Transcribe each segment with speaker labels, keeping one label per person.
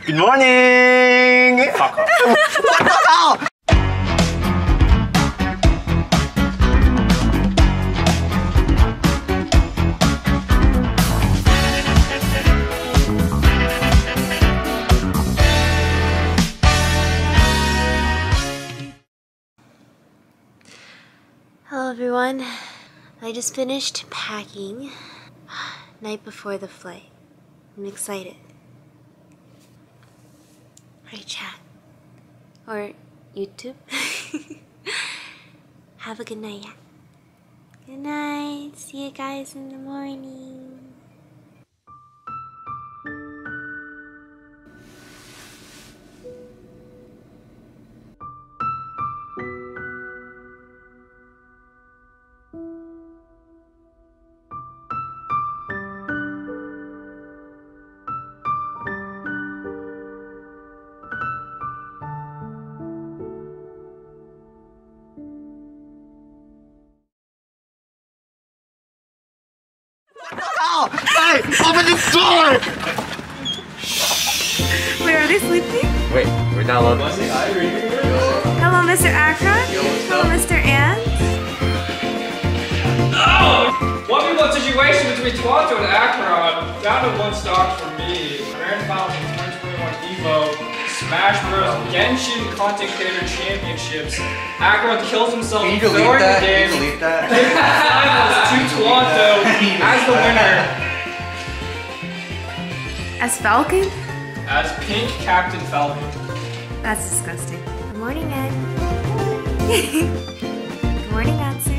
Speaker 1: Good morning! Fuck off. What the hell?
Speaker 2: Hello everyone. I just finished packing night before the flight. I'm excited. Right, chat. Or YouTube. Have a good night. Good night. See you guys in the morning.
Speaker 1: Ow! Hey! Open the door!
Speaker 2: Wait, are they sleeping?
Speaker 1: Wait, we're not allowed to say
Speaker 2: Hello, Mr. Accra. Hello, Mr. Ant.
Speaker 3: Oh! 1v1 situation between Toronto and Akron. Down to 1 stock for me. Grand Finals in 2021 EVO. Smash Bros. Genshin Content Creator Championships. Akron kills himself
Speaker 1: Can you
Speaker 3: during
Speaker 1: delete that?
Speaker 3: the game.
Speaker 1: Can you delete that?
Speaker 3: Takes the finals to Toronto as the winner.
Speaker 2: As Falcon?
Speaker 3: As Pink Captain Falcon.
Speaker 2: That's disgusting. Good morning, Ed. Good morning, Answer.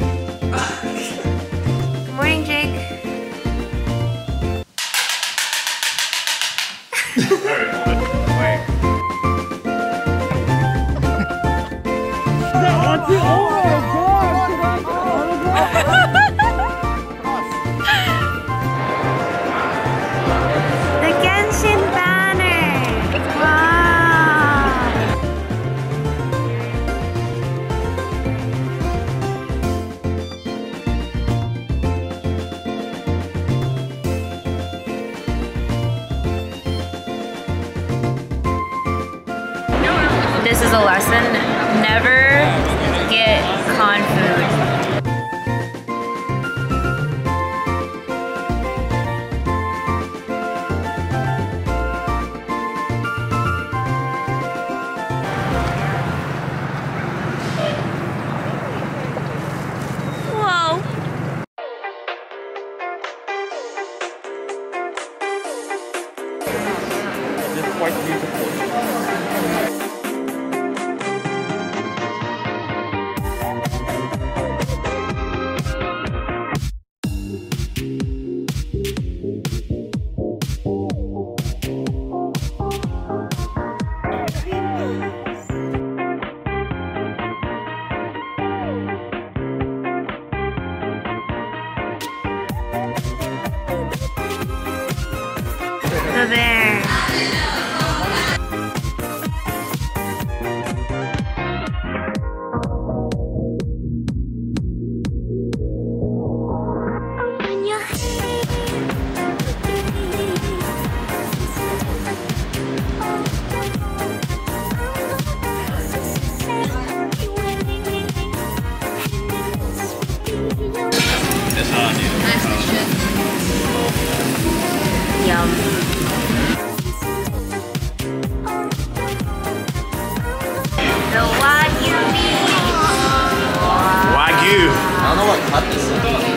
Speaker 2: Good morning, Jake.
Speaker 1: Wait.
Speaker 2: The Genshin banner! Wow! This is a lesson. Never get con food. Whoa.
Speaker 1: It's quite beautiful.
Speaker 2: The bear. Yum. The Wagyu beef.
Speaker 1: Wagyu!
Speaker 4: I don't know what cut this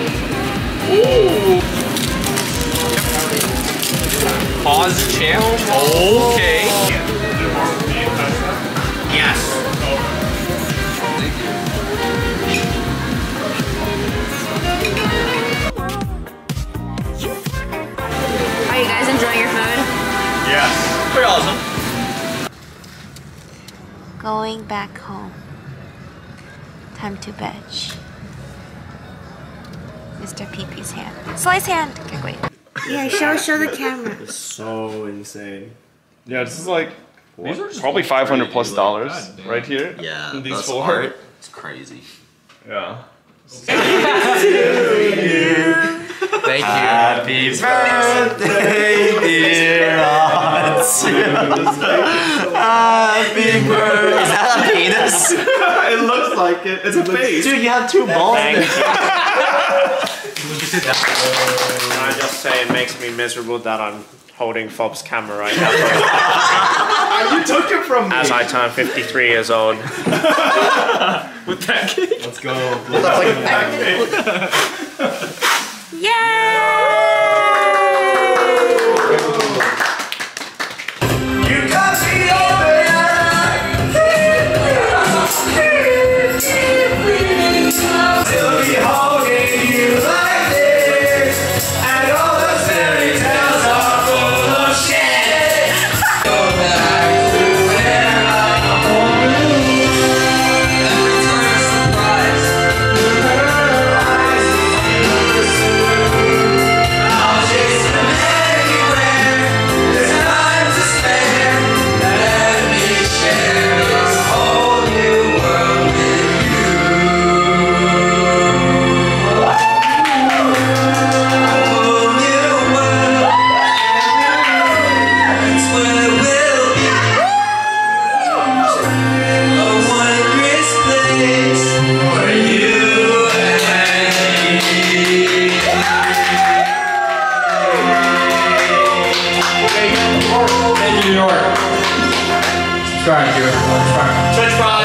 Speaker 4: is.
Speaker 3: Pause channel. Okay.
Speaker 1: Yes!
Speaker 2: Are you guys enjoying your food?
Speaker 1: Yes!
Speaker 4: Pretty awesome.
Speaker 2: Going back home. Time to veg. Mr. Pee-Pee's hand. Slice hand! Okay, wait. Yeah, show the camera.
Speaker 5: It's so insane. Yeah, this is like
Speaker 4: These are just
Speaker 5: probably $500 plus
Speaker 4: God damn.
Speaker 5: right here.
Speaker 4: Yeah,
Speaker 5: These
Speaker 4: that's
Speaker 5: four.
Speaker 4: art. It's crazy.
Speaker 5: Yeah.
Speaker 4: Thank you.
Speaker 1: Happy birthday, dear Hans. Big Bird. Is that a penis?
Speaker 5: It looks like it. It's a face.
Speaker 1: Dude, you have 2 balls in there.
Speaker 6: I just say it makes me miserable that I'm holding Fob's camera right now.
Speaker 5: You took it from me.
Speaker 6: As I turn 53 years old.
Speaker 3: With that cake.
Speaker 5: Let's go.
Speaker 3: New York. Subscribe to it. Subscribe.